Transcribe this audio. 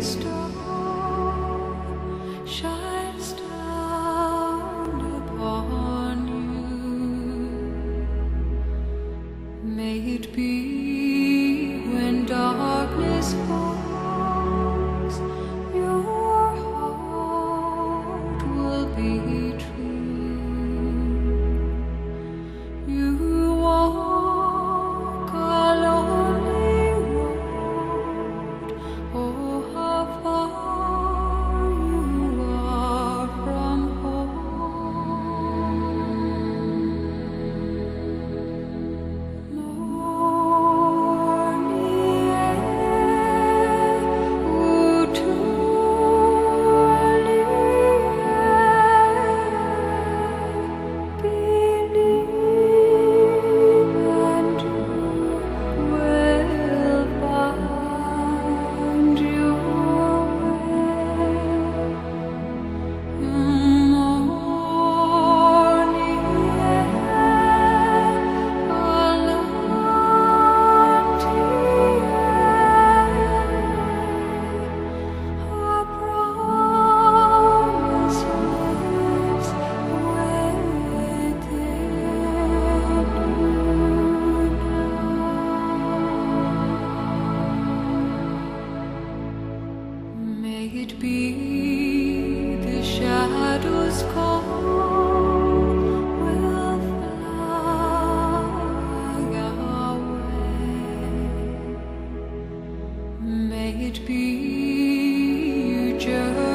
star shines down upon you. May it be when darkness falls, your heart will be true. You walk a lonely road. Oh, how far you are from home. Morning air, oh, truly believe, and you will find your way. Morning air, our promise lives within you. May it be the shadows call will fly away. May it be you journey